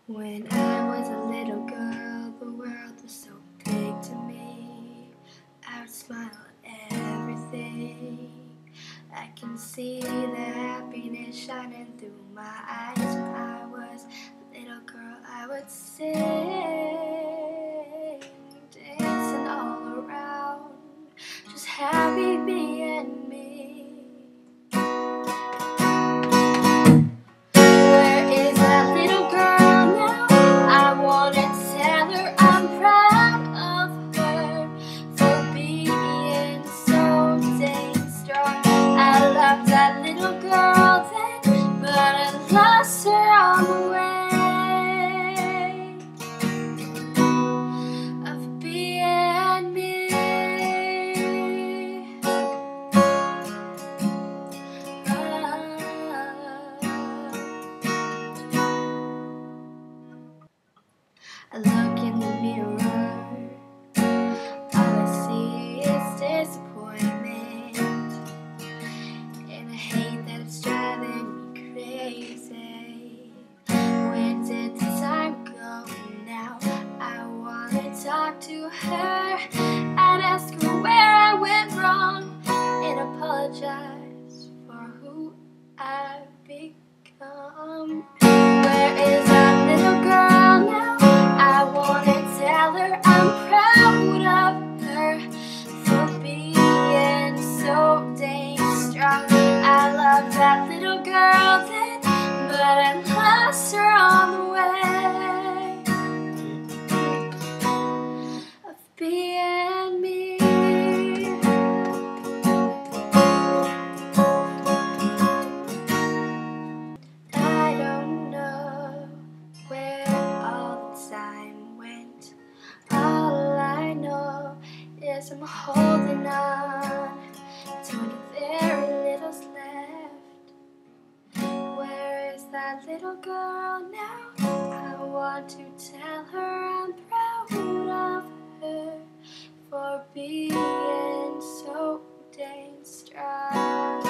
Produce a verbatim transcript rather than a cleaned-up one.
When I was a little girl, the world was so big to me. I would smile at everything. I can see the happiness shining through my eyes. When I was a little girl, I would sing, dancing all around, just happy being me. That little girl then, but I lost her on the way of being me. I look in the mirror, all I see is disappointment, and I hate that it's driving me crazy. Where did the time go now? I wanna talk to her, I'd ask her where I went wrong and apologize for who I've become. Where is that little girl now? I wanna tell her I'm proud of her for being so dang strong. I loved that little girl then, but I lost her on the way of being me. I don't know where all the time went. All I know is I'm holding on to what very little's left. Where is that little girl now? I want to tell her I'm proud of her for being so dang strong.